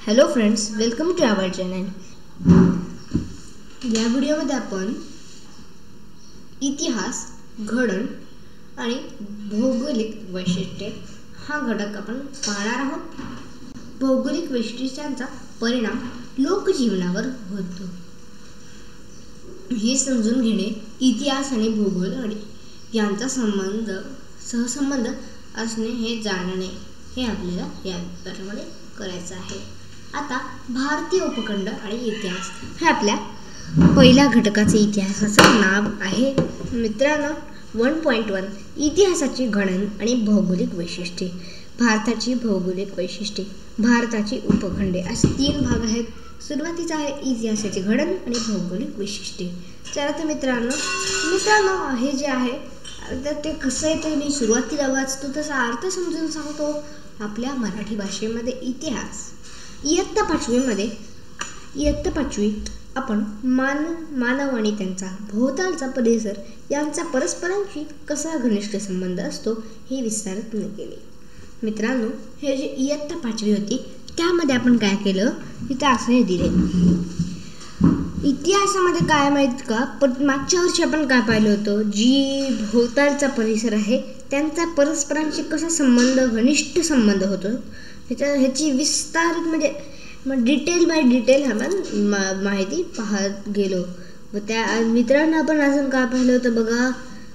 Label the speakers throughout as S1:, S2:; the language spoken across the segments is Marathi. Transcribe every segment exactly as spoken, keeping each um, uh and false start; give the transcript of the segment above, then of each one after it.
S1: Hello friends, welcome to our channel. या व्हिडिओमध्ये आपण इतिहास, घडण आणि भौगोलिक वैशिष्ट्ये हा घटक आपण पाहणार आहोत. भौगोलिक वैशिष्ट्यांचा परिणाम लोकजीवनावर होतो हे समजून घेणे, इतिहास आणि भूगोल आणि यांचा संबंध सहसंबंध असणे हे जाणणे हे आपल्याला या अभ्यासामध्ये करायचं आहे. आता भारतीय उपखंड आणि इतिहास हे आपल्या पहिल्या घटकाचे इतिहासाचं नाव आहे. मित्रांनो, वन पॉईंट वन इतिहासाची घडण आणि भौगोलिक वैशिष्ट्ये. भारताची भौगोलिक वैशिष्ट्ये. भारताची उपखंडे असे तीन भाग आहेत. सुरुवातीचा आहे इतिहासाची घडण आणि भौगोलिक वैशिष्ट्ये. चला तर मित्रांनो मित्रांनो हे जे आहे तर ते कसं आहे ते मी सुरुवातीला वाचतो तसा अर्थ समजून सांगतो. आपल्या मराठी भाषेमध्ये इतिहास इयत्ता पाचवीमध्ये इयत्ता पाचवीत आपण मान मानव आणि त्यांचा भोवतालचा परिसर यांचा परस्परांशी कसा घनिष्ठ संबंध असतो हे विस्तारित केले. मित्रांनो, हे जे इयत्ता पाचवी होती त्यामध्ये आपण काय केलं, तिथं असं हे दिले. इतिहासामध्ये काय माहीत का, पण मागच्या वर्षी आपण काय पाहिलं होतं, जी भोवतालचा परिसर आहे त्यांचा परस्परांशी कसा संबंध घनिष्ठ संबंध होतो ह्याच्या ह्याची विस्तारित म्हणजे मग डिटेल बाय डिटेल आपण मा माहिती पाहत गेलो. व त्या मित्रांनो आपण अजून काय पाहिलं होतं बघा,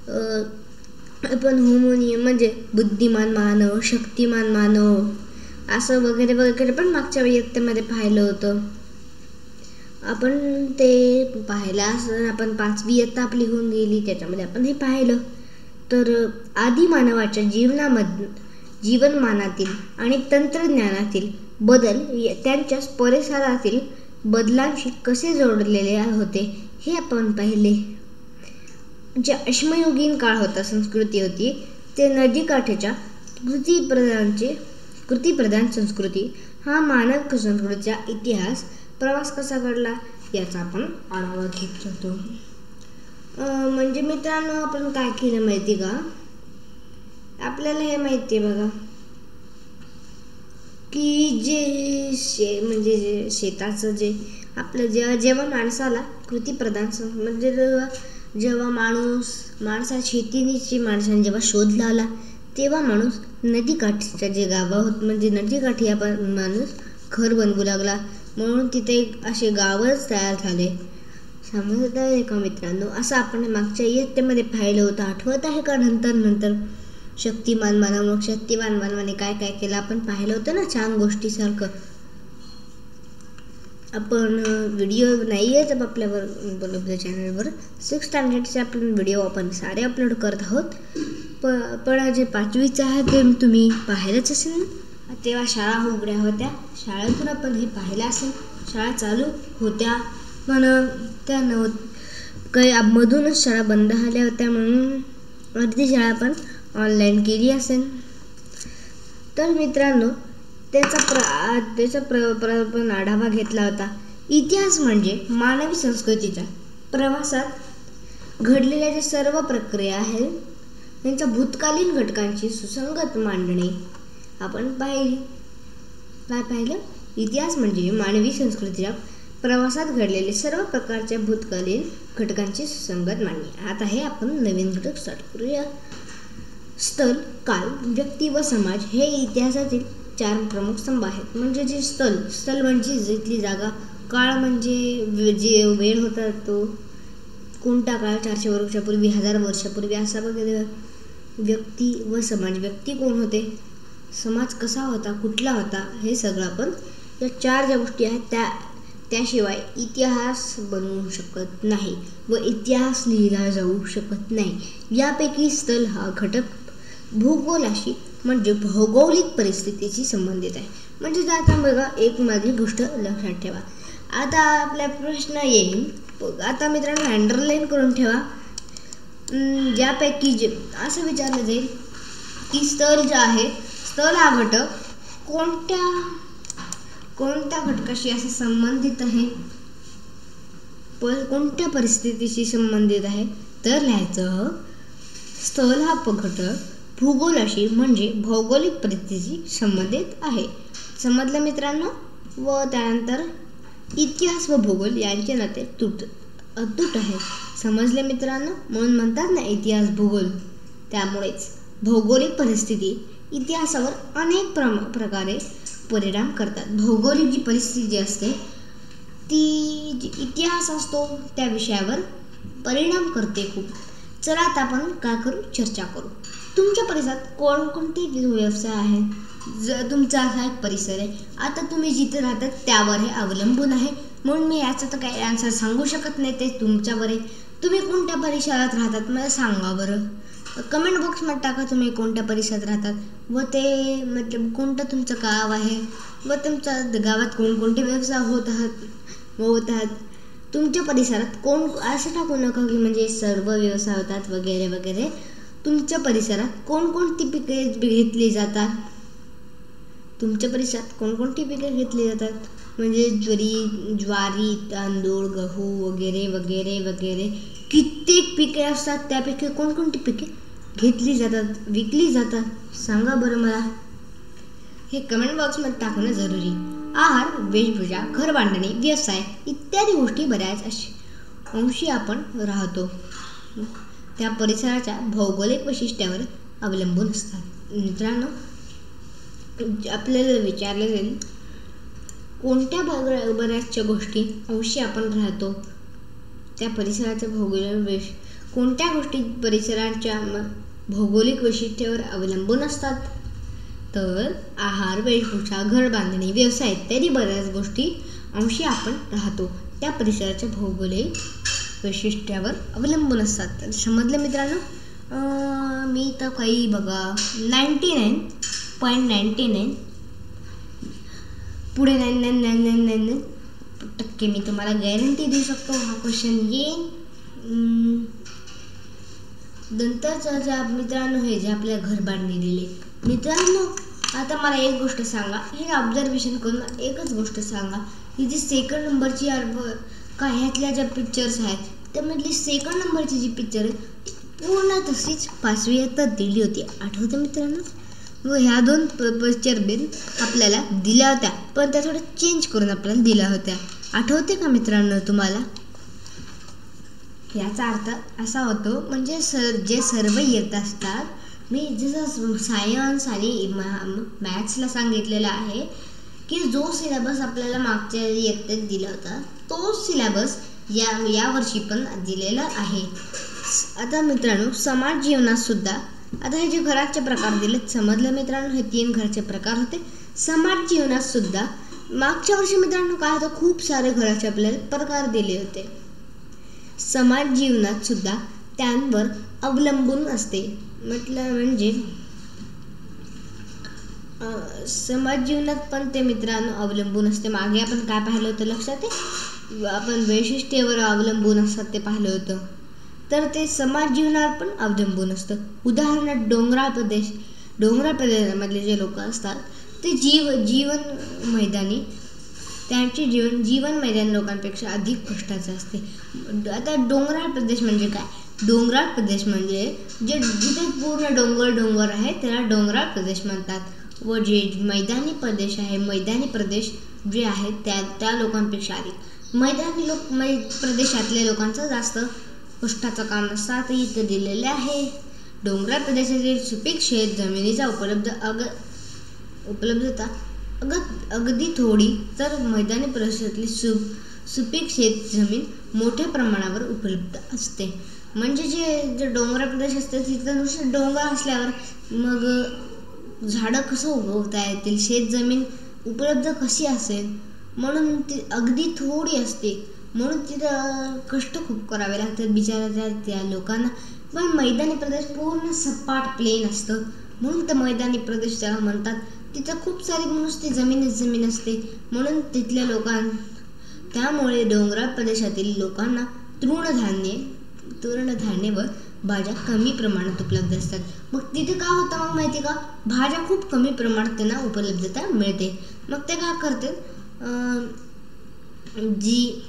S1: आपण होमोनियम म्हणजे बुद्धिमान मानव, शक्तिमान मानव असं वगैरे वगैरे पण मागच्या इयत्तेमध्ये पाहिलं होतं. आपण ते पाहिलं असं आपण पाचवी इयत्ता आपली होऊन गेली त्याच्यामध्ये आपण हे पाहिलं. तर आदी मानवाच्या जीवनामध जीवनमानातील आणि तंत्रज्ञानातील बदल त्यांच्या परिसरातील बदलांशी कसे जोडलेले होते हे आपण पाहिले. जे अश्मयुगीन काळ होता, संस्कृती होती, ते नदीकाठच्या कृतीप्रधानचे कृतीप्रधान संस्कृती हा मानव संस्कृतीचा इतिहास प्रवास कसा घडला याचा आपण आढावा घेत होतो. म्हणजे मित्रांनो आपण काय केलं माहिती का, आपल्याला हे माहिती आहे बघा की जे शे म्हणजे जे शेताचं जे आपलं जेव्हा जेव्हा माणसाला कृतीप्रधान म्हणजे जेव्हा माणूस माणसा शेतीची माणसाने जेव्हा शोध लावला तेव्हा माणूस नदीकाठच्या जे गावं होत म्हणजे नदीकाठी आपण माणूस घर बनवू लागला, म्हणून तिथे असे गावच तयार झाले. समजत आहे का मित्रांनो, असं आपण मागच्या इयत्तेमध्ये पाहिलं होतं, आठवत आहे का? नंतर नंतर शक्तिमान मानव मग शक्तिमान मानवाने काय काय केलं आपण पाहिलं होतं ना, छान गोष्टीसारखं. आपण व्हिडिओ नाही आहेत आपल्यावर आपल्या चॅनलवर, सिक्स स्टँडर्डचे आपण व्हिडिओ आपण सारे अपलोड करत आहोत. प पण जे पाचवीचे आहे ते तुम्ही पाहिलंच असेल. तेव्हा शाळा उघड्या होत्या, शाळेतून आपण हे पाहिलं असेल. शाळा चालू होत्या पण त्या नव काही मधूनच शाळा बंद झाल्या होत्या, म्हणून अर्धी शाळा पण ऑनलाईन केली असेल. तर मित्रांनो त्याचा प्र त्याचा प्र प्र पण आढावा घेतला होता. इतिहास म्हणजे मानवी संस्कृतीच्या प्रवासात घडलेल्या ज्या सर्व प्रक्रिया आहेत त्यांच्या भूतकालीन घटकांची सुसंगत मांडणे आपण पाहिली. काय पाहिलं? इतिहास म्हणजे मानवी संस्कृतीच्या प्रवासात घडलेले सर्व प्रकारच्या भूतकालीन घटकांची सुसंगत मांडणे. आता हे आपण नवीन घटक स्टार्ट करूया. स्थल, काल, व्यक्ती व समाज हे इतिहासातील चार प्रमुख स्तंभ आहेत. म्हणजे जे स्थल स्थल म्हणजे जिथली जागा, काळ म्हणजे जे वेळ होता तो कोणता काळ, चारशे वर्षापूर्वी, हजार वर्षापूर्वी असा वगैरे. व्यक्ती व समाज, व्यक्ती कोण होते, समाज कसा होता, कुठला होता, हे सगळं आपण या चार ज्या गोष्टी आहेत त्या त्याशिवाय इतिहास बनवू शकत नाही व इतिहास लिहिला जाऊ शकत नाही. यापैकी स्थल हा घटक भूगोलाशी म्हणजे भौगोलिक परिस्थितीशी संबंधित आहे. म्हणजे आता बघा एक माझी गोष्ट लक्षात ठेवा. आता आपला प्रश्न येईल, आता मित्रांनो अंडरलाईन करून ठेवा. ज्यापैकी जे असं विचारलं जाईल की स्थल जे आहे, स्थल हा घटक कोणत्या कोणत्या घटकाशी असं संबंधित आहे, पण कोणत्या परिस्थितीशी संबंधित आहे, तर लिहायचं स्थल हा घटक भूगोलाशी म्हणजे भौगोलिक परिस्थितीशी संबंधित आहे. समजलं मित्रांनो? व त्यानंतर इतिहास व भूगोल यांचे नाते तुट अतूट आहे. समजले मित्रांनो? म्हणून म्हणतात ना इतिहास भूगोल. त्यामुळेच भौगोलिक परिस्थिती इतिहासावर अनेक प्र प्रकारे परिणाम करतात. भौगोलिक जी परिस्थिती जी असते ती जी इतिहास असतो त्या विषयावर परिणाम करते खूप. चला आता आपण काय करू, चर्चा करू. तुमच्या परिसरात कोणकोणते व्यवसाय आहेत? जर तुमचा असा एक परिसर आहे, आता तुम्ही जिथे राहतात त्यावर हे अवलंबून आहे. म्हणून मी याचं तर काही आन्सर सांगू शकत नाही, ते तुमच्यावर आहे. तुम्ही कोणत्या परिसरात राहतात मला सांगा बरं. कमेंट बॉक्समध्ये टाका तुम्ही कोणत्या परिसरात राहतात व ते मतलब कोणतं तुमचं गाव आहे व तुमच्या गावात कोणकोणते व्यवसाय होत आहात होत आहेत तुमच्या परिसरात कोण. असं टाकू नका की म्हणजे सर्व व्यवसाय होतात वगैरे वगैरे. तुमच्या परिसरात कोणकोणती पिके घेतली जातात, तुमच्या परिसरात कोणकोणती पिके घेतली जातात म्हणजे ज्वारी ज्वारी तांदूळ गहू वगैरे वगैरे वगैरे कित्येक पिके असतात. त्यापैकी कोणकोणती पिके घेतली जातात, विकली जातात, सांगा बरं मला. हे कमेंट बॉक्समध्ये टाकणं जरुरी. आहार, वेशभूषा, घर बांधणे, व्यवसाय इत्यादी गोष्टी बऱ्याच अशी अंशी आपण राहतो त्या परिसराच्या भौगोलिक वैशिष्ट्यावर अवलंबून असतात. मित्रांनो, आपल्याला विचारले जाईल कोणत्या बऱ्याचशा गोष्टी अंशी आपण राहतो त्या परिसराच्या भौगोलिक वैश कोणत्या गोष्टी परिसराच्या भौगोलिक वैशिष्ट्यावर अवलंबून असतात. तर आहार, वेशभूषा, घर बांधणे, व्यवसाय इत्यादी बऱ्याच गोष्टी अंशी आपण राहतो त्या परिसराच्या भौगोलिक वैशिष्ट्यावर अवलंबून असतात. तर समजलं मित्रांनो? मी तर काही बघा ninety nine point ninety nine पुढे nine nine nine nine nine nine टक्के मी तुम्हाला गॅरंटी देऊ शकतो हा क्वेश्चन येईल. नंतरचं ज्या मित्रांनो हे जे आपल्या घर बांधणी दिले मित्रांनो, आता मला एक गोष्ट सांगा, हे ऑब्झर्वेशन करून एकच गोष्ट सांगा, ही जी सेकंड नंबरची का ह्यातल्या ज्या पिक्चर्स आहेत त्यामधली सेकंड नंबरची जी पिक्चर आहे पूर्ण तशीच पाचवी इयत्तेत दिली होती, आठवतं मित्रांनो? व ह्या दोन पिक्चर बिन आपल्याला दिल्या होत्या पण त्या थोड्या चेंज करून आपल्याला दिल्या होत्या, आठवते का मित्रांनो तुम्हाला? याचा अर्थ असा होतो म्हणजे सर जे सर्व येत असतात, मी जसं सायन्स आणि मॅथ्सला सांगितलेलं आहे की जो सिलेबस आपल्याला मागच्या इयत्तेत दिला होता तोच सिलेबस या यावर्षी पण दिलेला आहे. आता मित्रांनो, समाज जीवनात सुद्धा आता हे जे घराचे प्रकार दिलेत समजलं मित्रांनो, हे तीन घराचे प्रकार होते. समाज जीवनात सुद्धा मागच्या वर्षी मित्रांनो काय होतं, खूप सारे घराचे आपल्याला प्रकार दिले होते. समाज जीवनात सुद्धा त्यांवर अवलंबून असते, म्हटलं म्हणजे समाज जीवनात पण ते मित्रांनो अवलंबून असते. मागे आपण काय पाहिलं होतं लक्षात आहे, आपण वैशिष्ट्यावर अवलंबून असतात ते पाहिलं होतं. तर ते समाज जीवनावर पण अवलंबून असतं. उदाहरणार्थ डोंगराळ प्रदेश डोंगराळ प्रदेशामधले जे लोक असतात ते जीव जीवन मैदानी त्यांचे जीवन जीवन मैदानी लोकांपेक्षा अधिक कष्टाचं असते. आता डोंगराळ प्रदेश म्हणजे काय? डोंगराळ प्रदेश म्हणजे जे जिथे पूर्ण डोंगर डोंगर आहे त्याला डोंगराळ प्रदेश म्हणतात. व जे मैदानी प्रदेश आहे मैदानी प्रदेश जे आहेत त्या त्या लोकांपेक्षा अधिक मैदानी लोक मै प्रदेशातल्या लोकांचं जास्त कष्टाचं काम नसतात इथं दिलेले आहे. डोंगराळ प्रदेशातील सुपीक शेत जमिनीचा उपलब्ध अग उपलब्धता अग अगदी थोडी तर मैदानी प्रदेशातली सु सुपीक शेत जमीन मोठ्या प्रमाणावर उपलब्ध असते. म्हणजे जे जे डोंगराळ प्रदेश असते तिथं नुसतं डोंगर असल्यावर मग झाडं कसं उगवता येतील, शेत जमीन उपलब्ध कशी असेल, म्हणून ती अगदी थोडी असते, म्हणून तिथं कष्ट खूप करावे लागतात बिचारा त्या त्या लोकांना. पण मैदानी प्रदेश पूर्ण सपाट प्लेन असतं म्हणून तर मैदानी प्रदेश त्याला म्हणतात. तिथं खूप सारी नुसती जमीनच जमीन असते म्हणून तिथल्या लोकां त्यामुळे डोंगराळ प्रदेशातील लोकांना तृणधान्य तृणधान्य व भाज्या कमी प्रमाणात उपलब्ध असतात. मग तिथे काय होतं मग माहिती का, भाज्या खूप कमी प्रमाणात त्यांना उपलब्धता मिळते. मग ते काय करते, जी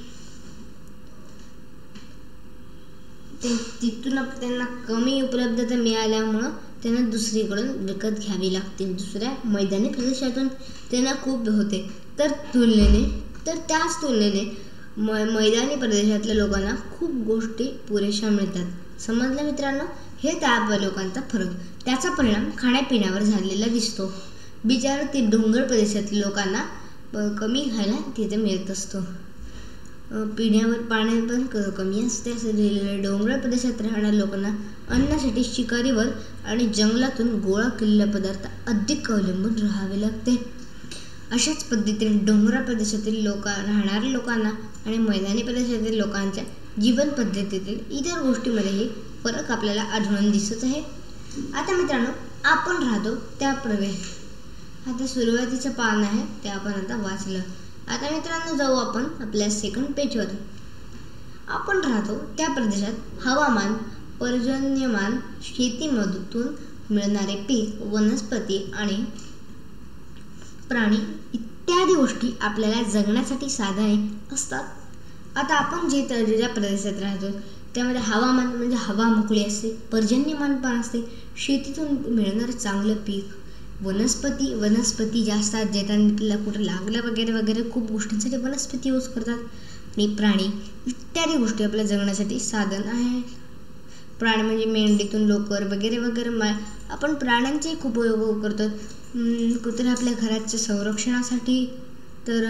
S1: ते तिथून त्यांना कमी उपलब्धता मिळाल्यामुळं त्यांना दुसरीकडून विकत घ्यावी लागते, दुसऱ्या मैदानी प्रदेशातून त्यांना खूप होते. तर तुलनेने तर त्याच तुलनेने मै मैदानी प्रदेशातल्या लोकांना खूप गोष्टी पुरेशा मिळतात. समजलं मित्रांनो? हे त्या लोकांचा फरक, त्याचा परिणाम खाण्यापिण्यावर झालेला दिसतो. बिचार ते डोंगर प्रदेशातल्या लोकांना कमी खायला तिथे मिळत असतो. पिण्यावर पाणी पण कमी असते असं लिहिलेलं. डोंगराळ प्रदेशात राहणाऱ्या लोकांना अन्नासाठी शिकारीवर आणि जंगलातून गोळा केलेले पदार्थ अधिक अवलंबून राहावे लागते. अशाच पद्धतीने डोंगराळ प्रदेशातील लोक राहणाऱ्या लोकांना आणि मैदानी प्रदेशातील लोकांच्या जीवन पद्धतीतील इतर गोष्टीमध्येही फरक आपल्याला आढळून दिसत आहे. आता मित्रांनो, आपण राहतो त्या प्रदेश आता सुरुवातीचं पान आहे ते आपण आता वाचलं. आता मित्रांनो, जाऊ आपण आपल्या सेकंड पेजवर. आपण राहतो त्या प्रदेशात हवामान, पर्जन्यमान, शेतीमधून मिळणारे पीक, वनस्पती आणि प्राणी इत्यादी गोष्टी आपल्याला जगण्यासाठी साधने असतात. आता आपण जे ज्या प्रदेशात राहतो त्यामध्ये हवामान म्हणजे हवा मोकळी असते, पर्जन्यमान पण असते, शेतीतून मिळणारं चांगलं पीक, वनस्पती वनस्पती जास्त जे त्यांना कुठं लागलं वगैरे वगैरे खूप गोष्टींसाठी वनस्पती यूज करतात. आणि प्राणी इत्यादी गोष्टी आपल्या जगण्यासाठी साधन आहे. प्राणी म्हणजे मेंढीतून लोकर वगैरे वगैरे मा आपण प्राण्यांचे खूप उपयोग करतो. कुत्रे आपल्या घराच्या संरक्षणासाठी, तर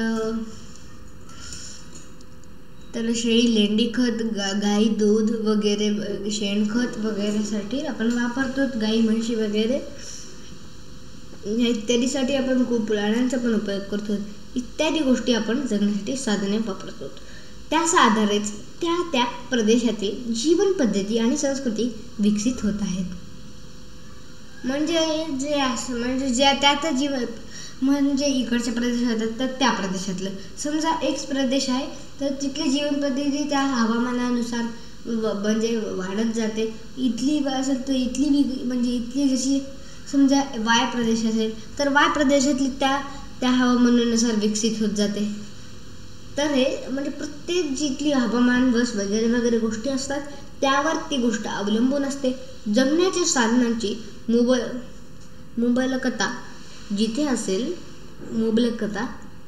S1: तर शेळी लेंडी खत, गा गाई दूध वगैरे शेणखत वगैरेसाठी आपण वापरतो. गाई म्हशी वगैरे ह्या इत्यादीसाठी आपण खूप प्राण्यांचा पण उपयोग करतो. इत्यादी गोष्टी आपण जगण्यासाठी साधने वापरतो. त्याच आधारेच त्या त्या प्रदेशातील जीवन पद्धती आणि संस्कृती विकसित होत आहेत. म्हणजे जे असं म्हणजे ज्या त्या त्या जीवन म्हणजे इकडच्या प्रदेशात तर त्या प्रदेशातलं समजा एक प्रदेश आहे तर तिथली जीवन पद्धती त्या हवामानानुसार म्हणजे वाढत जाते. इथली असेल तर इथली म्हणजे इथली जशी समजा वाय प्रदेश असेल तर वाय प्रदेशातली त्या त्या हवामानानुसार विकसित होत जाते. तर हे म्हणजे प्रत्येक जिथली हवामान बस वगैरे वगैरे गोष्टी असतात त्यावर ती गोष्ट अवलंबून असते. जगण्याच्या साधनांची मुब मुबलकता जिथे असेल मुबलकता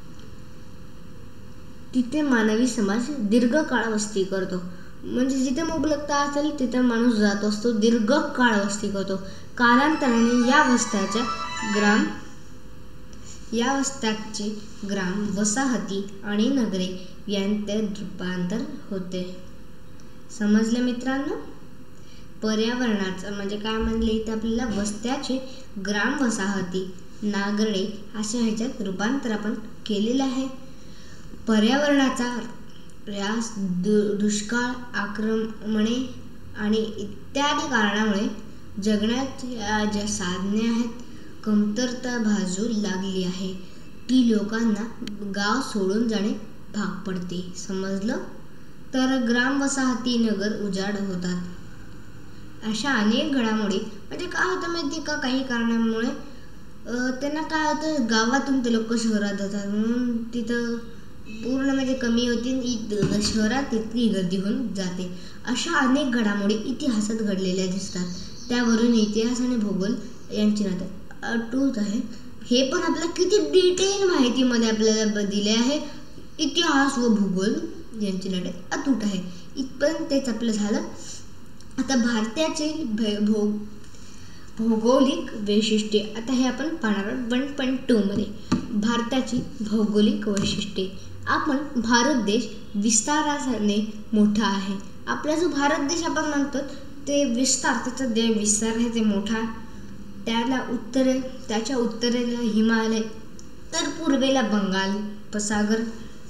S1: तिथे मानवी समाज दीर्घकाळ वस्ती करतो. म्हणजे जिथे मुबलकता असेल तिथे माणूस जात असतो, दीर्घकाळ वस्ती करतो. कालांतराने या वस्त्याच्या ग्राम या वस्त्याचे ग्राम वसाहती आणि नगरे यांच्यात रूपांतर होते. समजलं मित्रांनो? पर्यावरणाचं म्हणजे काय म्हणले इथे आपल्याला वस्त्याचे ग्राम वसाहती नागरे अशा ह्याच्यात रूपांतर आपण केलेलं आहे. पर्यावरणाचा ऱ्हास, दुष्काळ, आक्रमणे आणि इत्यादी कारणामुळे जगण्याच्या ज्या साधने आहेत कमतरता भासू लागली आहे. ती लोकांना गाव सोडून जाणे भाग पडते. समजलं? तर ग्राम वसाहती नगर उजाड होतात. अशा अनेक घडामोडी म्हणजे काय होतं माहिती का, काही कारणामुळे त्यांना काय होतं गावातून ते लोक शहरात जातात म्हणून तिथं पूर्ण म्हणजे कमी होती, शहरात इतकी गर्दी होऊन जाते. अशा अनेक घडामोडी इतिहासात घडलेल्या दिसतात. त्यावरून इतिहास आणि भूगोल यांची नातं अटूट आहे. हे पण आपल्याला किती डिटेल माहितीमध्ये आपल्याला दिले आहे. इतिहास व भूगोल यांची नाते अतूट आहे. इथपर्यंत तेच आपलं झालं. आता भारताचे भोग भौगोलिक वैशिष्ट्ये आता हे आपण पाहणार आहोत वन पॉईंट टू मध्ये. भारताची भौगोलिक वैशिष्ट्ये. आपण भारत देश विस्ताराने मोठा आहे. आपला जो भारत देश आपण म्हणतो ते विस्तार त्याचा जे विस्तार आहे ते मोठा. त्याला उत्तरे त्याच्या उत्तरेला हिमालय, तर पूर्वेला बंगाल सागर,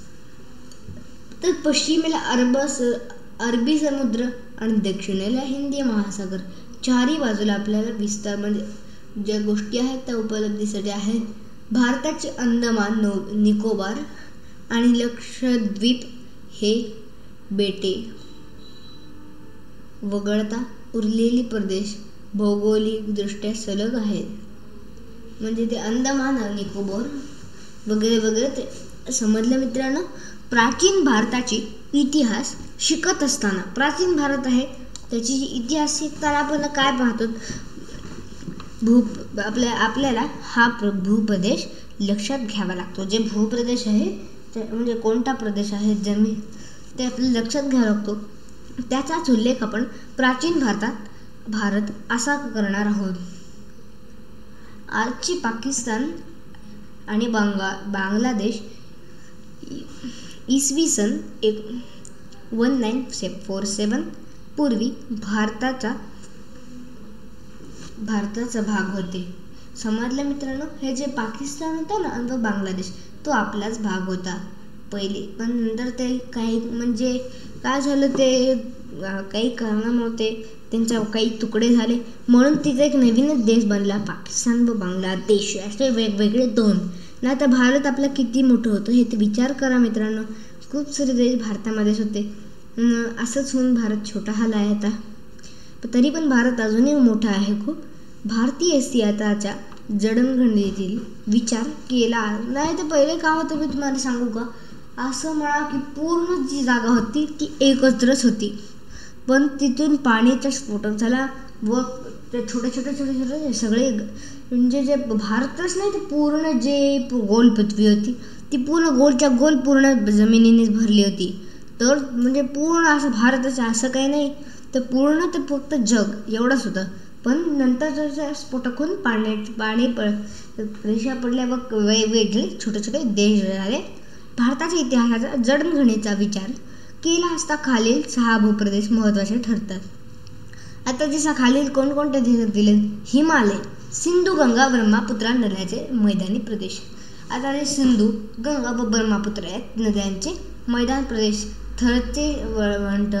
S1: तर पश्चिमेला अरब अरबी समुद्र आणि दक्षिणेला हिंदी महासागर. चारही बाजूला आपल्याला विस्तार म्हणजे ज्या गोष्टी आहेत त्या उपलब्धीसाठी आहेत. भारताचे अंदमान नो निकोबार आणि लक्षद्वीप हे बेटे वगळता उरलेले प्रदेश भौगोलिकदृष्ट्या सलग आहेत. म्हणजे ते अंदमान आणि निकोबार वगैरे वगैरे ते समजलं मित्रांनो. प्राचीन भारताची इतिहास शिकत असताना प्राचीन भारत आहे त्याची जी इतिहास शिकताना आपण काय पाहतो भू आपल्या आपल्याला हा प्र भूप्रदेश लक्षात घ्यावा लागतो. जे भूप्रदेश आहे ते म्हणजे कोणता प्रदेश आहे जमीन ते आपल्याला लक्षात घ्यावा लागतो. त्याचाच उल्लेख आपण प्राचीन भारतात भारत असा करणार आहोत. आजची पाकिस्तान आणि बांगा बांगलादेश इसवी सन एक वन नाईन फोर सेवन पूर्वी भारताचा भारताचा भाग होते. समजलं मित्रांनो, हे जे पाकिस्तान होतं ना आणि बांगलादेश तो आपलाच भाग होता पहिले, पण नंतर ते काही म्हणजे काय झालं ते काही कारणामुळे त्यांच्या काही तुकडे झाले म्हणून तिथे एक नवीनच देश बनला पाकिस्तान व बांगलादेश असे वेगवेगळे दोन. ना आता भारत आपला किती मोठं होतं हे ते विचार करा मित्रांनो. खूप सारे देश भारतामध्येच होते. असंच होऊन भारत छोटा झाला आहे आता, तरी पण भारत अजूनही मोठा आहे खूप. भारतीय सिंहासनाच्या जडणघडणीतील विचार केला नाही तर पहिले काय होतं मी तुम्हाला सांगू का, असं म्हणा की पूर्ण जी जागा होती ती एकत्रच होती, पण तिथून पाण्याचा स्फोटक झाला व ते छोटे छोटे छोटे छोटे सगळे म्हणजे जे भारतच नाही तर पूर्ण जे गोल पृथ्वी होती ती पूर्ण गोलच्या गोल पूर्ण जमिनीने भरली होती. तर म्हणजे पूर्ण असं भारताचं असं काही नाही तर पूर्ण ते फक्त जग एवढंच होतं. पण नंतर स्फोटक होऊन पाण्याचे पाणी प रेषा पडल्या व वेगवेगळे छोटे छोटे देश झाले. भारताच्या इतिहासाचा जडणघडणीचा विचार केला असता खालील सहा भूप्रदेश महत्त्वाचे ठरतात. आता जसा खालील कोणकोणते देश दिले, हिमालय, सिंधू गंगा ब्रह्मपुत्रा नद्यांचे मैदानी प्रदेश. आता जे सिंधू गंगा व ब्रह्मपुत्रा या नद्यांचे मैदान प्रदेश, थरचे वळवंट,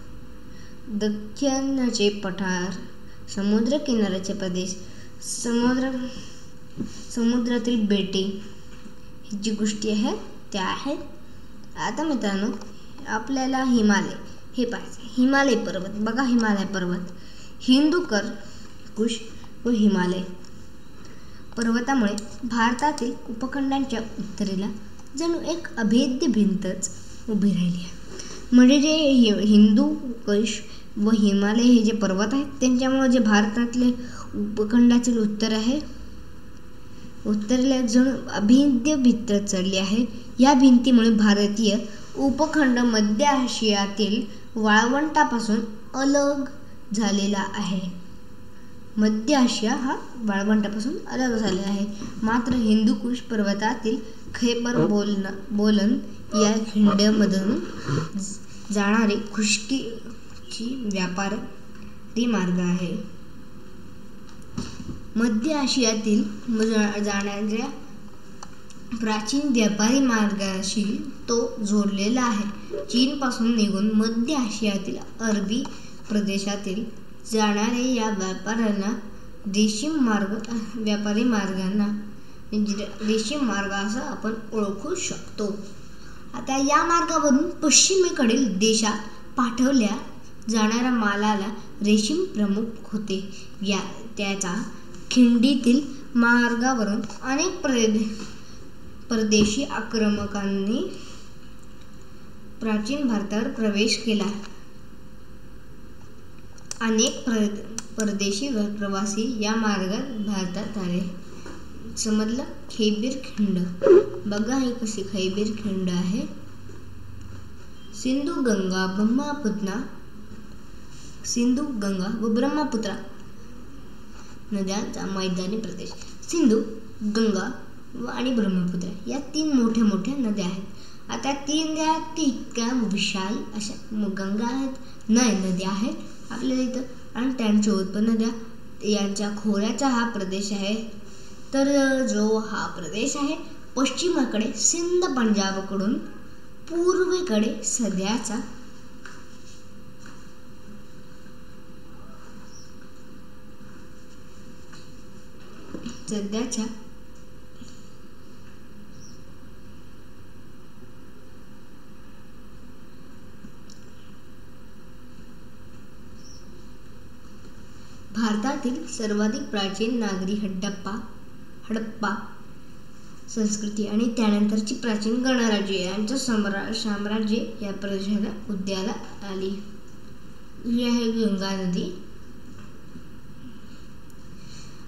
S1: दख्खनचे पठार, समुद्र किनाऱ्याचे प्रदेश, समुद्र समुद्रातील बेटे ही जी गोष्टी आहेत त्या आहेत. आता मित्रांनो आपल्याला हिमालय हे पाहिजे. हिमालय पर्वत बघा, हिमालय पर्वत हिंदुकुश कुश व हिमालय पर्वतामुळे भारतातील उपखंडांच्या उत्तरेला जणू एक अभेद्य भिंतच उभी राहिली आहे. म्हणजे जे हिंदुकुश व हिमालय हे जे पर्वत आहेत त्यांच्यामुळे जे भारतातले उपखंडातील उत्तर आहे उत्तरेला जणू अभेद्य भिंत चढली आहे. या भिंतीमुळे भारतीय उपखंड मध्य आशियातील वाळवंटापासून अलग झालेला आहे. मध्य आशिया हा वाळवंटापासून अलग झालेला आहे. मात्र हिंदुकुश पर्वतातील खैबर बोलन बोलन या खिंड्यामधून जाणारे खुष्कीची व्यापारी मार्ग आहे. मध्य आशियातील जाणाऱ्या प्राचीन व्यापारी मार्गाशी तो जोडलेला आहे. चीनपासून निघून मध्य आशियातील अरबी प्रदेशातील जाणाऱ्या या व्यापाऱ्यांना रेशीम मार्ग व्यापारी मार्गांना रेशीम मार्ग असं आपण ओळखू शकतो. आता या मार्गावरून पश्चिमेकडील देशात पाठवल्या जाणाऱ्या मालाला रेशीम प्रमुख होते. या त्याचा खिंडीतील मार्गावरून अनेक परदेशी आक्रमकांनी प्राचीन भारतावर प्रवेश केला. अनेक परदेशी प्रवासी या मार्गात भारतात आले. समजलं. खैबर खिंड बघा, ही कशी खैबर खिंड आहे. सिंधू गंगा ब्रह्मपुत्रा सिंधू गंगा व ब्रह्मपुत्रा नद्यांचा मैदानी प्रदेश. सिंधू गंगा व आणि ब्रह्मपुत्रा या तीन मोठ्या मोठ्या नद्या आहेत. आता तीन नद्या ती इतक्या विशाल अशा गंगा आहेत नाही नद्या आहेत आपल्याला इथं आणि त्यांचे उत्पन्न नद्या यांच्या खोऱ्याचा हा प्रदेश आहे. तर जो हा प्रदेश आहे पश्चिमेकडे सिंध पंजाबकडून पूर्वेकडे सध्याचा सध्याच्या भारतातील सर्वाधिक प्राचीन नागरी हडप्पा हडप्पा संस्कृती आणि त्यानंतरची प्राचीन गणराज्य यांचं सम्रा साम्राज्य या प्रदेशाला उदयाला आली. ही आहे गंगा नदी.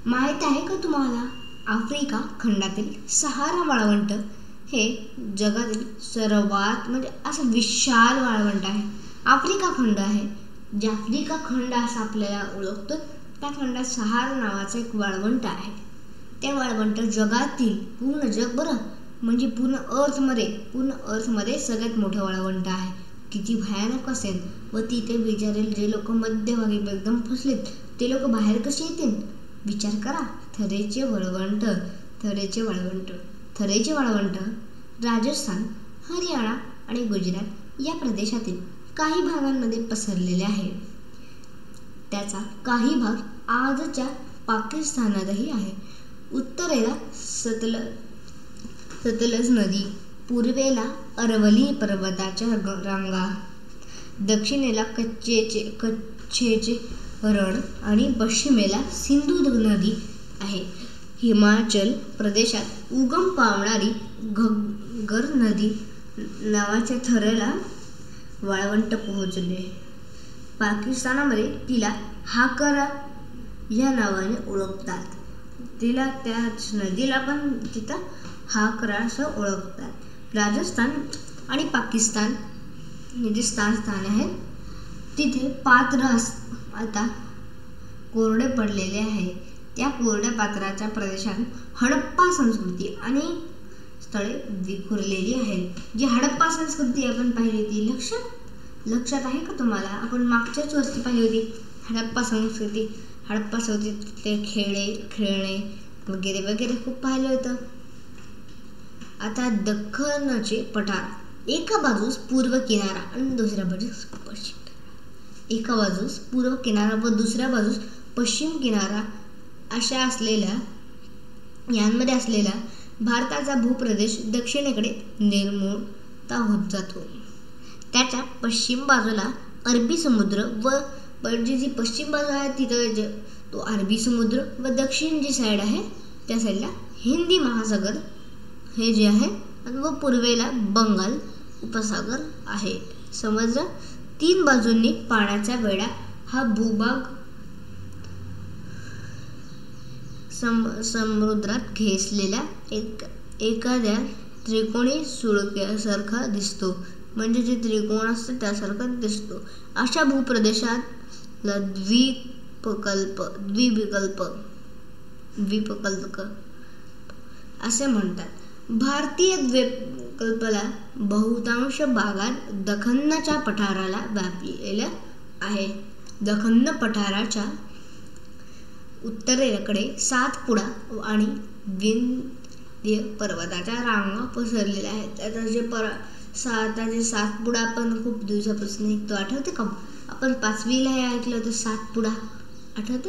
S1: माहीत आहे का तुम्हाला, आफ्रिका खंडातील सहारा वाळवंट हे जगातील सर्वात म्हणजे असं विशाल वाळवंट आहे. आफ्रिका खंड आहे, जे आफ्रिका खंड असं आपल्याला ओळखतो, त्या खंडात सहारा नावाचं एक वाळवंट आहे. त्या वाळवंट जगातील पूर्ण जग बरं म्हणजे पूर्ण अर्थमध्ये पूर्ण अर्थमध्ये सगळ्यात मोठं वाळवंट आहे. किती भयानक असेल व तिथे बिचारे जे लोक मध्यभागी एकदम फसलेत ते लोक बाहेर कसे येतील विचार करा. थरेचे वाळवंट थरेचे वाळवंट थरेचे वाळवंट राजस्थान, हरियाणा आणि गुजरात या प्रदेशातील काही भागांमध्ये पसरलेले आहे. त्याचा काही भाग आजच्या पाकिस्तानातही आहे. उत्तरेला सतलज सतलज नदी, पूर्वेला अरवली पर्वताच्या रांगा, दक्षिणेला कच्छेचे कच्छेचे रण आणि पश्चिमेला सिंधू नदी आहे. हिमाचल प्रदेशात उगम पावणारी घग्गर नदी नावाच्या थराला वाळवंट पोहोचले. पाकिस्तानामध्ये तिला हाकरा या नावाने ओळखतात. तिला त्या नदीला पण तिथं हाकरा असं ओळखतात. राजस्थान आणि पाकिस्तान हे जे स्थान स्थान आहेत तिथे पात्र आता कोरडे पडलेले आहे. त्या कोरड्या पात्राच्या प्रदेशात हडप्पा संस्कृती आणि स्थळे विखुरलेली आहेत. जी हडप्पा संस्कृती आपण पाहिली ती लक्षात लक्षात आहे का तुम्हाला? आपण मागच्याच वर्षी पाहिली होती हडप्पा संस्कृती. हडप्पा संस्कृतीत ते खेळे खेळणे वगैरे वगैरे खूप पाहिलं होतं. आता दख्खनचे पठार, एका बाजूस पूर्व किनारा आणि दुसऱ्या बाजूस पश्चिम किनारा एका बाजूस पूर्व किनारा व दुसऱ्या बाजूस पश्चिम किनारा अशा असलेल्या यांमध्ये असलेला भारताचा भूप्रदेश दक्षिणेकडे निर्मूळता होत जातो. त्याच्या पश्चिम बाजूला अरबी समुद्र व जी जी पश्चिम बाजू आहे तिथं तो अरबी समुद्र व दक्षिण जी साईड आहे त्या साईडला हिंदी महासागर हे जे आहे व पूर्वेला बंगाल उपसागर आहे. समजलं? तीन बाजूंनी पाण्याचा वेढा हा भूभाग सम समुद्रात घेसलेल्या एक एखाद्या त्रिकोणी सुळक्यासारखा दिसतो. म्हणजे जे त्रिकोण असतं त्यासारखा दिसतो. अशा भूप्रदेशात द्वीपकल्प द्वीपकल्प द्वीपकल्प असे म्हणतात. भारतीय द्वीपकल्पाला बहुतांश भागात दख्खनच्या पठाराला व्यापलेला आहे. दख्खन पठाराच्या उत्तरेकडे सातपुडा आणि विंध्य पर्वताच्या रांगा पसरलेल्या आहेत. आता जे पर आता जे सातपुडा आपण खूप दिवसापासून ऐकतो, आठवते का? आपण पाचवीला हे ऐकलं होतं सातपुडा, आठवते?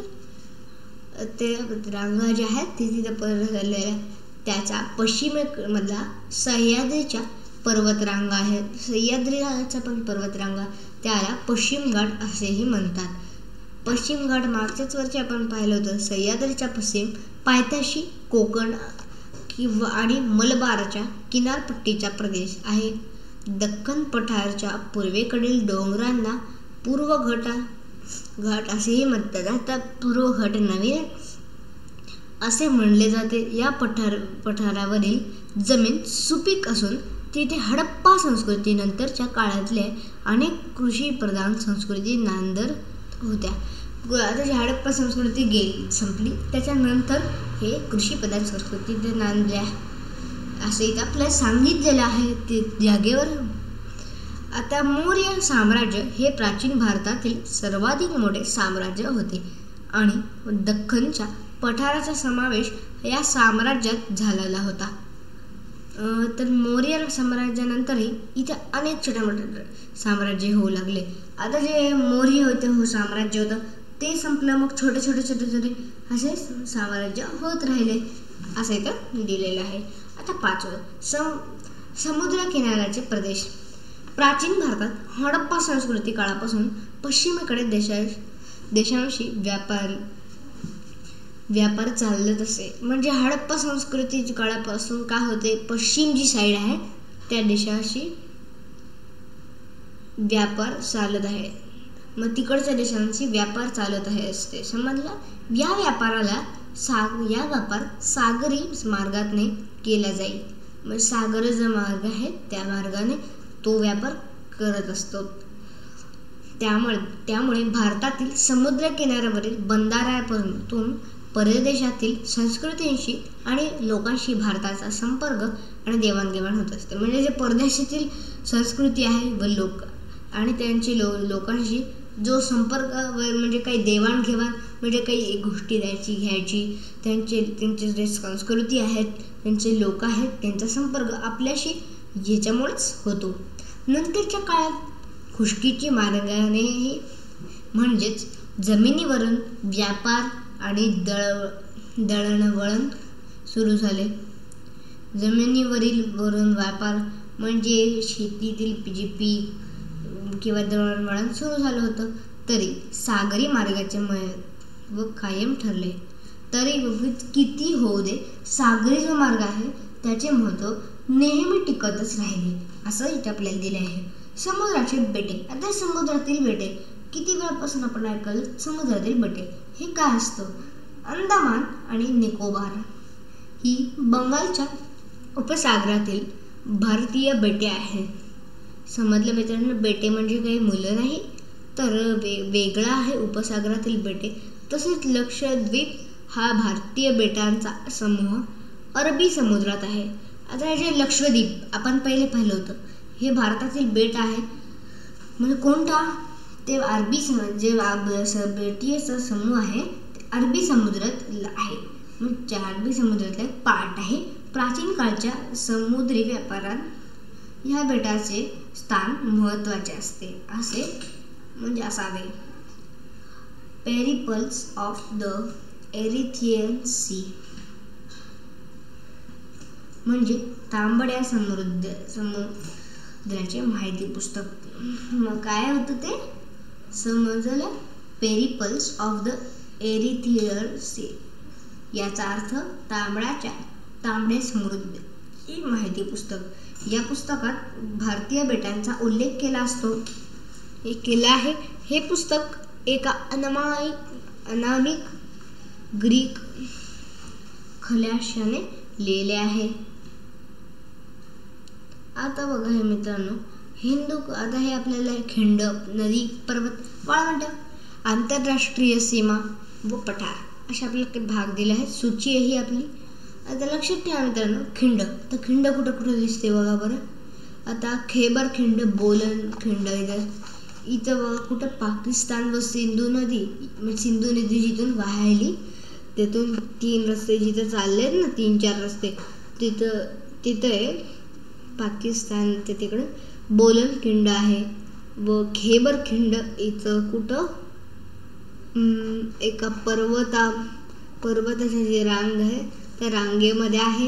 S1: ते रांगा ज्या आहेत ते तिथे पसरलेल्या. त्याचा पश्चिमेमधला सह्याद्रीच्या पर्वतरांगा आहेत. सह्याद्रीच्या पण पर्वतरांगा त्याला पश्चिम घाट असेही म्हणतात. पश्चिम घाट मागच्याच वर्षी आपण पाहिलं होतं. सह्याद्रीच्या पश्चिम पायथ्याशी कोकण किंवा आणि मलबारच्या किनारपट्टीचा प्रदेश आहे. दख्खन पठाराच्या पूर्वेकडील डोंगरांना पूर्व घाट घाट असेही म्हणतात. आता पूर्व घाट नवीन असे म्हणले जाते. या पठार पठारावरील जमीन सुपीक असून तिथे हडप्पा संस्कृती नंतरच्या काळातल्या अनेक कृषी प्रधान संस्कृती नांदर होत्या. आता जी हडप्पा संस्कृती गेली संपली त्याच्यानंतर हे कृषी प्रधान संस्कृती ते नांदल्या असे इथं आपल्याला सांगितलेलं आहे ते जागेवर. आता मौर्य साम्राज्य हे प्राचीन भारतातील सर्वाधिक मोठे साम्राज्य होते आणि दख्खनच्या पठाराचा समावेश या साम्राज्यात झालेला होता. तर मौर्य साम्राज्यानंतरही इथे अनेक छोट्या मोठे साम्राज्य होऊ लागले. आता जे मौर्य होते हो साम्राज्य होतं ते संपलं, मग छोटे छोटे छोटे छोटे असे साम्राज्य होत राहिले असं इथं दिलेलं आहे. आता पाचवं सम समुद्र किनाऱ्याचे प्रदेश. प्राचीन भारतात हडप्पा संस्कृती काळापासून पश्चिमेकडे देशा देशांशी व्यापार व्यापार चालत असे. म्हणजे हडप्पा संस्कृती काळापासून काय होते, पश्चिम जी साईड आहे त्या देशाशी व्यापार चालत आहे. मग तिकडच्या देशांशी व्यापार चालत आहे असते. समजलं? या व्यापाराला साग या व्यापार सागरी मार्गाने केला जाईल. मग सागर जो मार्ग आहे त्या मार्गाने तो व्यापार करत असतो. त्यामुळे त्यामुळे भारतातील समुद्र किनाऱ्यावरील बंदरापासून परदेशातील संस्कृतींशी आणि लोकांशी भारताचा संपर्क आणि देवाणघेवाण होत असते. म्हणजे जे परदेशातील संस्कृती आहे व लोक आणि त्यांची लो लोकांशी जो संपर्क म्हणजे काही देवाणघेवाण म्हणजे काही गोष्टी द्यायची घ्यायची त्यांचे त्यांचे जे संस्कृती आहेत त्यांचे लोक आहेत त्यांचा संपर्क आपल्याशी याच्यामुळेच होतो. नंतरच्या काळात खुष्कीची मार्गानेही म्हणजेच जमिनीवरून व्यापार आणि दळ दळणवळण सुरू झाले. जमिनीवरील वरून व्यापार म्हणजे शेतीतील जे पीक किंवा दळणवळण सुरू झालं होतं. तरी सागरी मार्गाचे महत्त्व कायम ठरले. तरी किती होऊ दे सागरी जो मार्ग आहे त्याचे महत्त्व नेहमी टिकतच राहिले असं इथे आपल्याला दिले आहे. समुद्राचे बेटे. आता समुद्रातील बेटे किती वेळापासून आपण ऐकलं समुद्रातील बेटे हे काय असतं. अंदमान आणि निकोबार ही बंगालच्या उपसागरातील भारतीय बेटे आहेत. समजलं मित्रांनो, बेटे म्हणजे काही मुलं नाही तर वे वेगळा आहे उपसागरातील बेटे. तसेच लक्षद्वीप हा भारतीय बेटांचा समूह अरबी समुद्रात आहे. आता हे जे लक्षद्वीप आपण पहिले पाहिलं होतं हे भारतातील बेट आहे. म्हणजे कोणता ते अरबी समुद्र जे बेटीचा समूह आहे ते अरबी समुद्रात आहे. म्हणजे अरबी समुद्रातला एक पार्ट आहे. प्राचीन काळच्या समुद्री व्यापारात ह्या बेटाचे स्थान महत्त्वाचे असते असे म्हणजे असावे. Periplus of the Erythraean sea म्हणजे तांबड्या समुद्र समुद्राचे माहिती पुस्तक. मग काय होतं ते समजलं. Periplus of the Erythraean sea याचा अर्थ तांबड्याच्या तांबड्या समुद्र ही माहिती पुस्तक. या पुस्तकात भारतीय बेटांचा उल्लेख केला असतो. हे केलं आहे. हे पुस्तक एका अनामिक अनामिक ग्रीक खलाशाने लिहिले आहे. आता बघा हे मित्रांनो हिंदू आता हे आपल्याला खिंड नदी पर्वत वाळवंट आंतरराष्ट्रीय सीमा व पठार असे आपल्याला काही भाग दिले आहेत. सूची आहे ही आपली. आता लक्षात ठेवा मित्रांनो खिंड तर खिंड कुठं कुठं दिसते बघा बरं. आता खैबर खिंड बोलन खिंड इथं इथं बघा कुठं पाकिस्तान व सिंधू नदी म्हणजे सिंधू नदी जिथून वाहायली तिथून तीन रस्ते जिथं चालले आहेत ना तीन चार रस्ते तिथं तिथं आहे पाकिस्तानच्या तिकडं बोलन खिंड आहे. व खैबर खिंड इथं कुठं एका पर्वता पर्वताची जी रांग आहे त्या रांगेमध्ये आहे.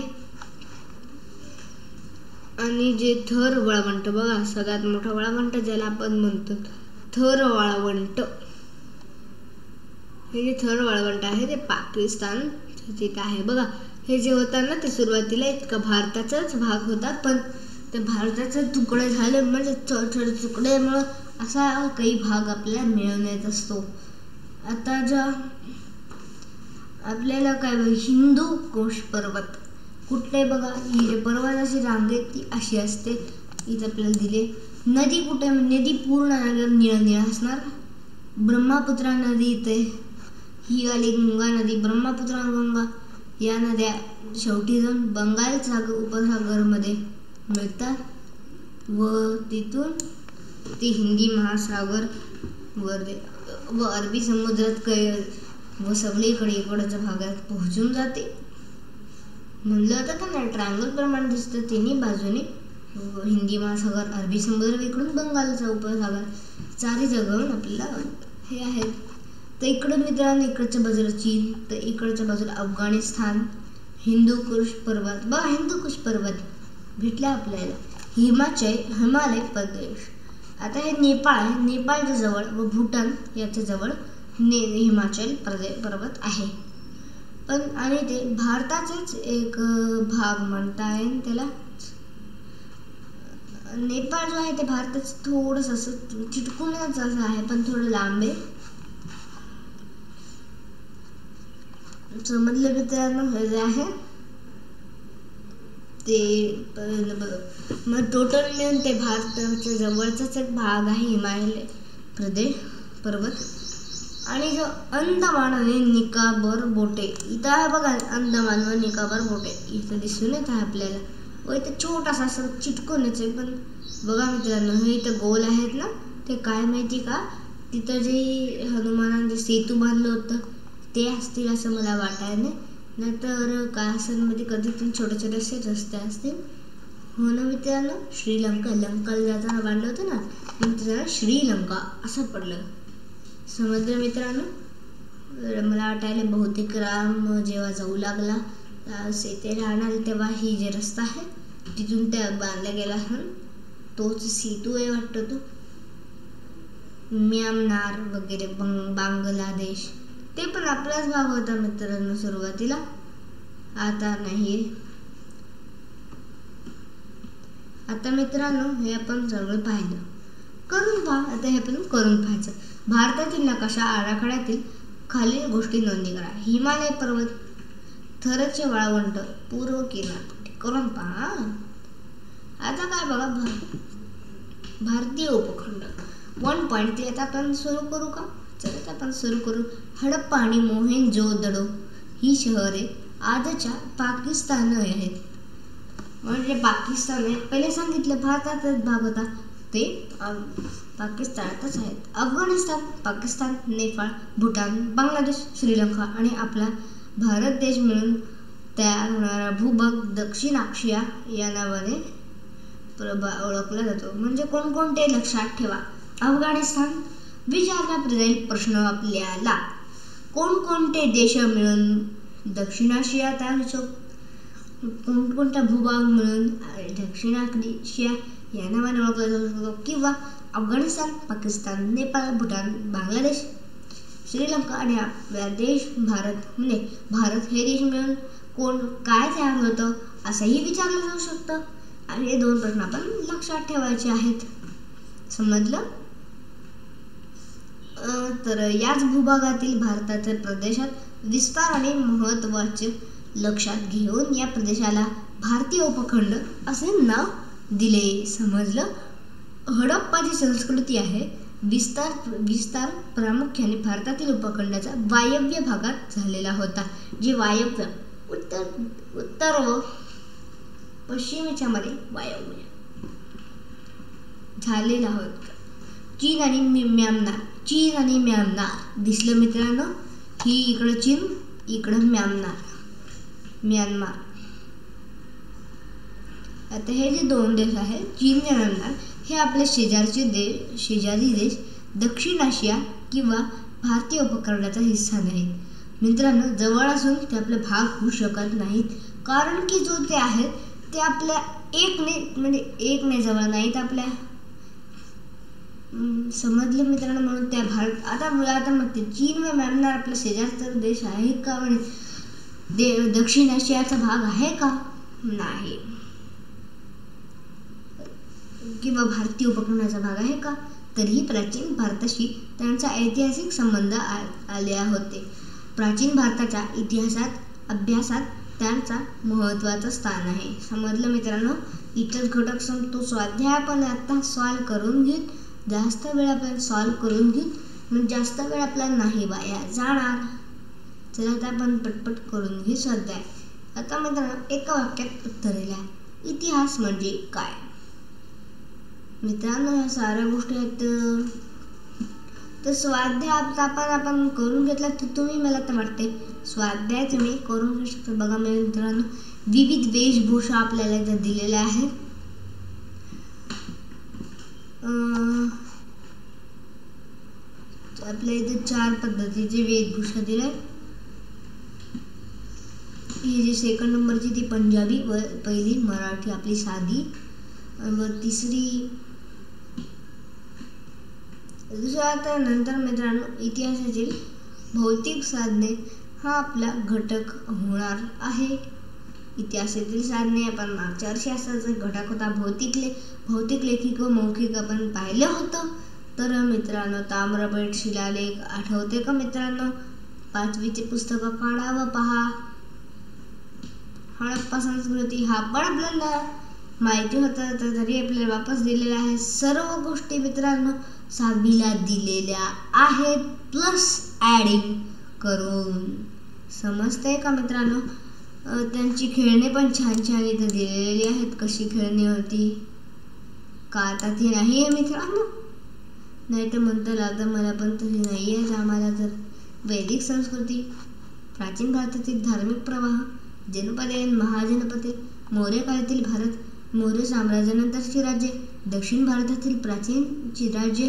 S1: आणि जे थर वाळवंट बघा सगळ्यात मोठं वाळवंट ज्याला आपण म्हणतो थर वाळवंट हे जे थर वाळवंट आहे ते पाकिस्तान तिथे आहे. बघा हे जे होतं ना ते सुरुवातीला इतका भारताचाच भाग होता पण ते भारताचं तुकडे झाले म्हणजे छोटे छोटे तुकड्यामुळं असा काही भाग आपल्याला मिळवण्यात असतो. आता ज्या आपल्याला काय हिंदू कुश पर्वत कुठले बघा ही जे पर्वताची रांग आहे ती अशी असते. इथं आपल्याला दिले. नदी कुठे नदी पूर्ण निळा निळा असणार. ब्रह्मपुत्रा नदी इथे ही आली गंगा नदी. ब्रह्मपुत्रा गंगा या नद्या शेवटी जाऊन बंगालच्या उपसागरमध्ये मिळतात व तिथून ती हिंदी महासागर वर व अरबी समुद्रात काही व सगळीकडे इकडच्या भागात पोहोचून जाते. म्हणलं होतं का नाही ट्रायंगल प्रमाणे दिसतं तिन्ही बाजूने हिंदी महासागर अरबी समुद्र इकडून बंगालचा उपसागर चारी जगावून आपल्याला हे आहेत. तर इकडं मित्रांनो इकडच्या बाजूला चीन तर इकडच्या बाजूला अफगाणिस्तान हिंदूकुश पर्वत बघा हिंदूकुश पर्वत भेटले आपल्याला. हिमाचल हिमालय प्रदेश आता हे नेपाळ आहे. नेपाळच्या जवळ व भूटान याच्या जवळ ने हिमाचल प्रदेश पर्वत आहे. पण आणि ते भारताचेच एक भाग म्हणता येईल त्याला. नेपाळ जो आहे ते भारताचं थोडंसं असं चिटकूनच असं आहे पण थोडं लांब आहे. समजलं मित्रांनो हे जे आहे ते मग टोटल मिळून ते भारताच्या जवळचाच एक भाग आहे हिमालय प्रदेश पर्वत. आणि जो अंदमान आणि निकोबार बेटे इथं आहे बघा, अंदमान व निकोबार बेटे इथं दिसून येत आहे आपल्याला. व इथं छोटासा असं चिटकूनच आहे, पण बघा मित्रांनो हे इथं गोल आहेत ना, ते काय माहिती का, तिथं जे हनुमानाने जे सेतू बांधलं होतं ते असतील असं मला वाटायला, नाहीतर काय असेल मध्ये कधी पण छोटे छोटे असे रस्ते असतील. हो ना मित्रांनो, श्रीलंका लंकाला जाताना बांधलं होतं ना, मित्रांनो श्रीलंका असं पडलं. समजलं मित्रांनो. मला वाटायला बहुतेक राम जेव्हा जाऊ लागला ते राहणार तेव्हा ही जे रस्ता आहे तिथून त्या बांधला गेला हा तोच सेतू आहे वाटतं तो. म्यानमार वगैरे बंग बांगलादेश ते पण आपलाच भाग होता मित्रांनो सुरुवातीला, आता नाही. आता मित्रांनो हे आपण सगळं पाहिलं, करून पहा. आता हे आपण करून पाहायचं. भारतातील नकाशा आराखड्यातील खालील गोष्टी नोंदणी करा. हिमालय पर्वत, थरचे वाळवंट, पूर्व किनारपट्टी करून पहा. आता काय बघा, भारतीय उपखंड वन पॉईंट ते आता आपण सुरू करू का? चला आपण सुरू करू. हडप्पा आणि मोहेंजोदडो ही शहरे आजच्या पाकिस्तान आहेत. म्हणजे पाकिस्तान आहे, पहिले सांगितलं भारताचाच भाग होता, ते पाकिस्तानातच आहेत. अफगाणिस्तान, पाकिस्तान, नेपाळ, भूटान, बांगलादेश, श्रीलंका आणि आपला भारत देश मिळून तयार होणारा भूभाग दक्षिण आशिया या नावाने ओळखला जातो. म्हणजे कोणकोणते लक्षात ठेवा. अफगाणिस्तान विचारला जाईल प्रश्न आपल्याला, कोणकोणते देश मिळून दक्षिण आशिया तयार होतो, कोणकोणता भूभाग मिळून दक्षिण आशिया या नावाने ओळखला जाऊ शकतो. किंवा अफगाणिस्तान, पाकिस्तान, नेपाळ, भूटान, बांगलादेश, श्रीलंका आणि आपला देश भारत म्हणजे भारत हे देश मिळून कोण काय तयार होतं असंही विचारलं जाऊ शकतं. आणि हे दोन प्रश्न आपण लक्षात ठेवायचे आहेत. समजलं. तर याच भूभागातील भारताच्या प्रदेशात विस्तार आणि महत्त्वाचे लक्षात घेऊन या प्रदेशाला भारतीय उपखंड असे नाव दिले. समजलं. हडप्पाची संस्कृती आहे विस्तार विस्तार प्रामुख्याने भारतातील उपखंडाच्या वायव्य भागात झालेला होता. जे वायव्य उत्तर उत्तर व पश्चिमेच्या मध्ये वायव्य झालेला होता. चीन आणि म्यानमार चीन आणि म्यानमार दिसलं मित्रांनो, ही इकडं चीन इकडं म्यानमार म्यानमार आता हे जे दोन देश आहेत चीन आणि म्यानमार हे आपल्या शेजारचे देश शेजारी देश दक्षिण आशिया किंवा भारतीय उपखंडाचा हिस्सा नाहीत. मित्रांनो जवळ असून ते आपले भाग होऊ शकत नाहीत, कारण की जो ते आहेत ते आपल्या एक ने म्हणजे एक ने जवळ नाहीत आपल्या. समजलं मित्रांनो. म्हणून त्या भारत आता आता मग चीन व म्यानमार आपल्या शेजारचा देश आहे का, म्हणजे दक्षिण आशियाचा भाग आहे का, नाही. किंवा भारतीय उपखंडाचा भाग आहे का, तरीही प्राचीन भारताशी त्यांचा ऐतिहासिक संबंध आले होते. प्राचीन भारताच्या इतिहासात अभ्यासात त्यांचा महत्त्वाचं स्थान आहे. समजलं मित्रांनो. इतर घटक तो स्वाध्याय आपण आता सॉल्व करून घेऊ, जास्त वेळ आपण सॉल्व करून घेऊ, म्हणजे जास्त वेळ आपला नाही वाया जाणार. चला आता आपण पटपट करून घेऊ स्वाध्याय. आता मित्रांनो एका वाक्यात उत्तर लिहा. इतिहास म्हणजे काय? मित्रांनो या साऱ्या गोष्टी आहेत तर स्वाध्याय आता आपण आपण करून घेतला तर तुम्ही मला तर वाटते स्वाध्याय तुम्ही करून घेऊ शकता. बघा मित्रांनो विविध वेशभूषा आपल्याला इथे दिलेल्या आहेत. आपल्या इथे चार पद्धतीचे वेशभूषा दिल्या. ही जी सेकंड नंबरची ती पंजाबी व पहिली मराठी आपली साधी व तिसरी दुसरा. आता नंतर मित्रांनो इतिहासातील भौतिक साधने हा आपला घटक होणार आहे. इतिहासातील साधने आपण मागच्या वर्षी असाच घटक होता भौतिक ले भौतिक लेखिक व मौखिक आपण पाहिलं होतं. तर मित्रांनो ताम्रपेठ शिलालेख आठवते का मित्रांनो? पाचवीचे पुस्तक काढा व पहा. हडप्पा संस्कृती हा पण आपल्याला माहिती होतं, तर तरी आपल्याला वापस दिलेला आहे. सर्व गोष्टी मित्रांनो सहावीला दिलेल्या आहेत, प्लस ॲडिंग करून. समजतंय का मित्रांनो? त्यांची खेळणे पण छान छान इथं दिलेली आहेत. कशी खेळणी होती का आता ती नाही आहे मित्रांनो? नाही तर म्हणता लागतं मला पण तशी नाही आहे. आम्हाला तर वैदिक संस्कृती, प्राचीन भारतातील धार्मिक प्रवाह, जनपदे, महाजनपदे, मौर्य काळातील भारत, मौर्य साम्राज्यानंतरची राज्ये, दक्षिण भारतातील प्राचीन राज्ये,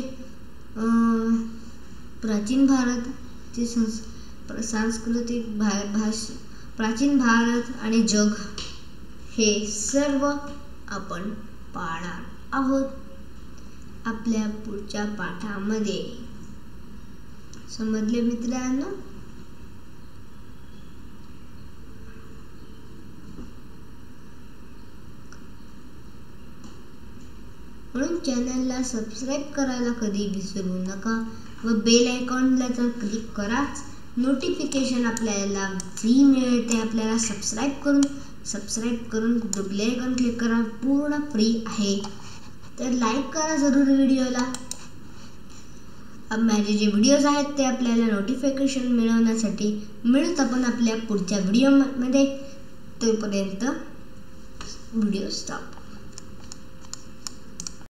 S1: प्राचीन भारताची संस सांस्कृतिक भा भाषा प्राचीन भारत आणि जग, हे सर्व आपण पाहणार आहोत आपल्या पुढच्या पाठामध्ये. समजले मित्रांनो? म्हणून चॅनलला सबस्क्राईब करायला कधी विसरू नका व बेल आयकॉनला तर क्लिक कराच. नोटिफिकेशन आपल्याला फ्री मिळते. आपल्याला सबस्क्राईब करून सबस्क्राईब करून बेल आयकॉन क्लिक करा, पूर्ण फ्री आहे. तर लाईक करा जरूर व्हिडिओला. माझे जे व्हिडिओज आहेत ते आपल्याला नोटिफिकेशन मिळवण्यासाठी मिळत आपण आपल्या पुढच्या व्हिडिओमध्ये. तोपर्यंत व्हिडिओ स्टॉप.